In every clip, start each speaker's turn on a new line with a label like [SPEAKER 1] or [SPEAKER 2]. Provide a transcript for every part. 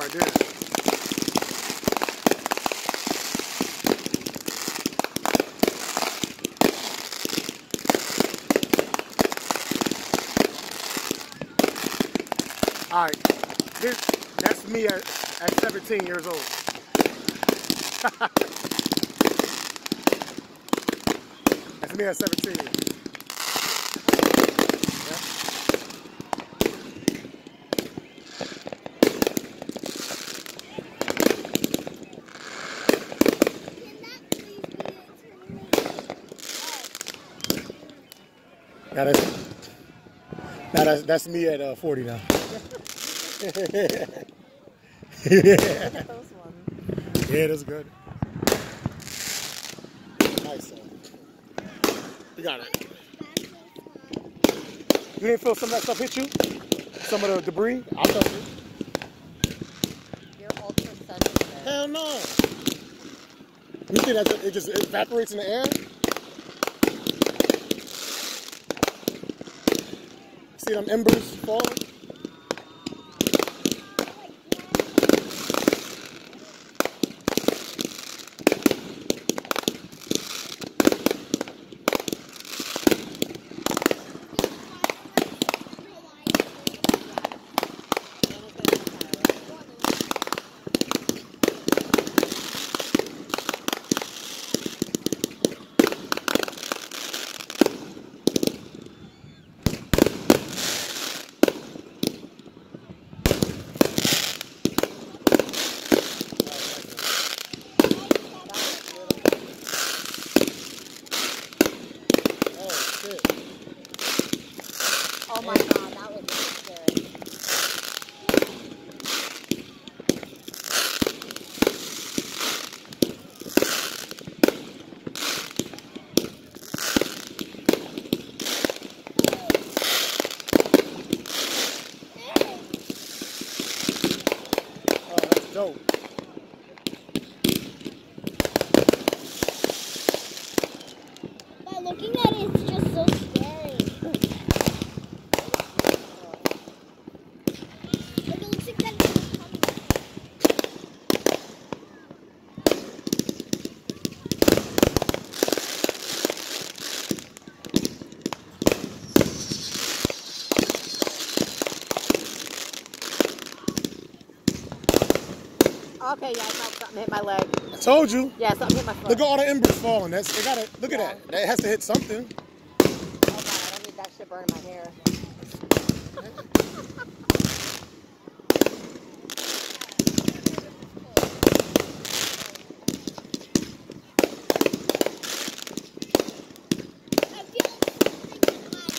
[SPEAKER 1] right there. All right, that's me at 17 years old. That's me at 17. Yeah. That's me at 40 now.
[SPEAKER 2] Look at those ones.
[SPEAKER 1] Yeah, that's good. Nice. You got it. You didn't feel some of that stuff hit you? Some of the debris? I felt it.
[SPEAKER 2] You're ultra sensitive.
[SPEAKER 1] Hell no. You think that it just evaporates in the air? See them embers falling?
[SPEAKER 2] Oh my god, that would be scary.
[SPEAKER 1] Oh, that's dope.
[SPEAKER 3] By looking at it, it's just so scary. Like it looks like that is coming.
[SPEAKER 2] Okay, yeah, I felt something hit my leg.
[SPEAKER 1] I told you.
[SPEAKER 2] Yeah, something hit my foot.
[SPEAKER 1] Look at all the embers falling. Look at that. That has to hit something.
[SPEAKER 2] Oh god, I don't need that shit burning my hair.
[SPEAKER 3] I feel like something in my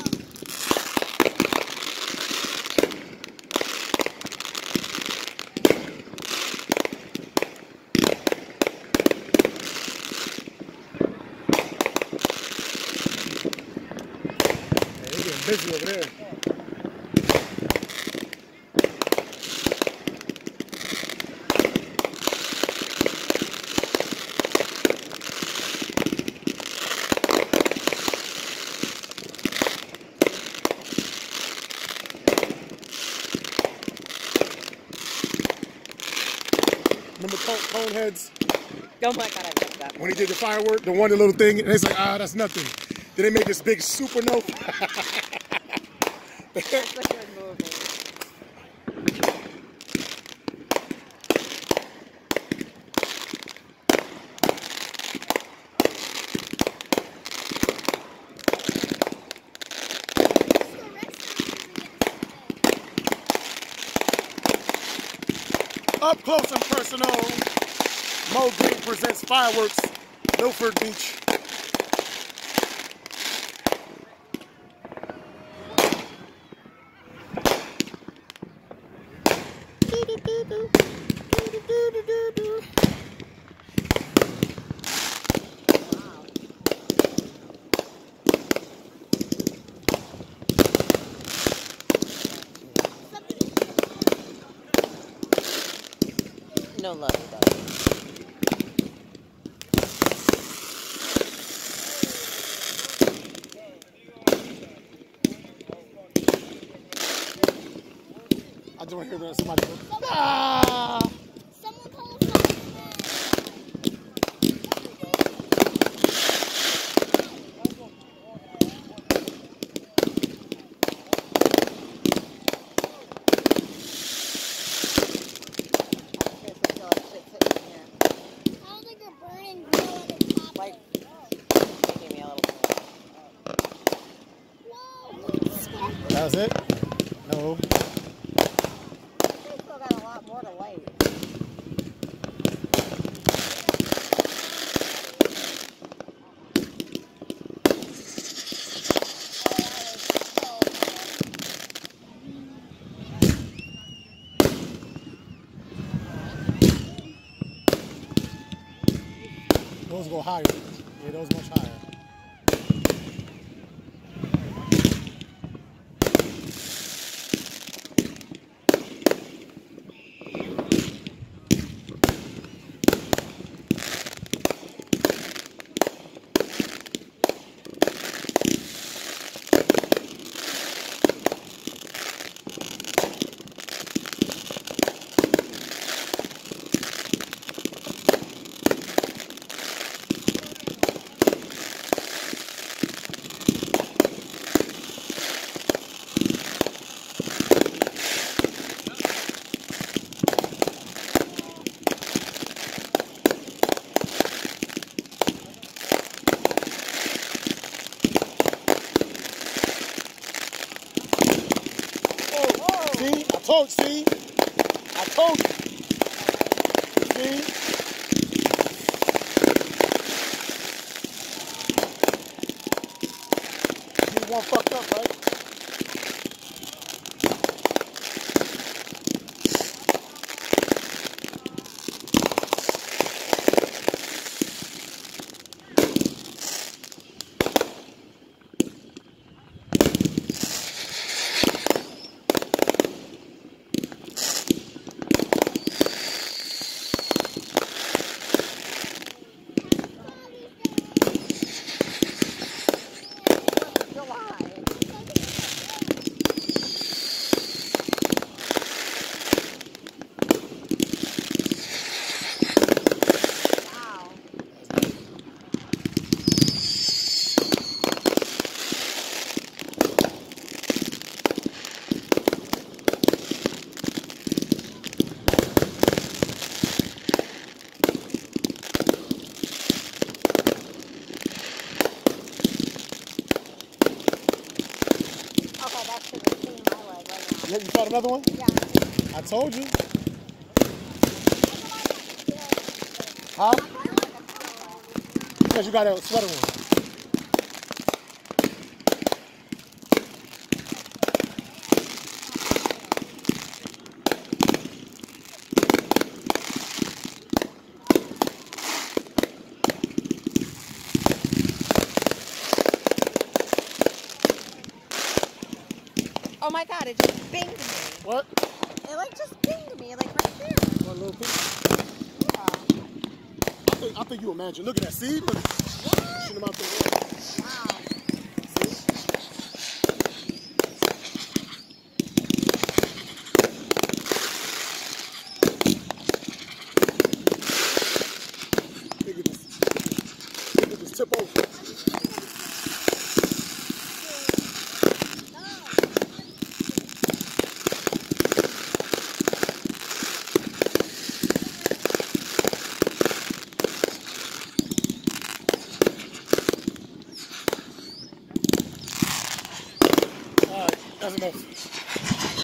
[SPEAKER 1] They're getting busy over there. Remember Coneheads?
[SPEAKER 2] Oh my god, I missed that.
[SPEAKER 1] When he did the firework, the one little thing, and it's like, that's nothing. Then they make this big supernova.
[SPEAKER 2] That's a good movie.
[SPEAKER 1] Up close and personal, Mo Green presents fireworks, Milford Beach.
[SPEAKER 2] No love, he doesn't.
[SPEAKER 1] don't hear that. Somebody go. Ah!
[SPEAKER 3] Someone call us fireman. I don't think you're burning grill at the top.
[SPEAKER 2] Like, give me a little bit.
[SPEAKER 3] Whoa, look, scared.
[SPEAKER 1] That was it? No.
[SPEAKER 2] We still got a lot more to light.
[SPEAKER 1] Those go higher. Yeah, those much higher. See? I told you. See? I told you. See? You one fucked up, right? Yeah, you found another one?
[SPEAKER 2] Yeah.
[SPEAKER 1] I told you. Huh? Because you got a sweater one.
[SPEAKER 2] Oh my god, it just binged me.
[SPEAKER 1] What?
[SPEAKER 2] It like just binged me, like right there.
[SPEAKER 1] One little piece.
[SPEAKER 2] Yeah.
[SPEAKER 1] I think you imagine. Look at that. See? Look. Shoot him out there.
[SPEAKER 2] Wow.
[SPEAKER 1] See? Look at this. Look at this tip over. All right, that's enough.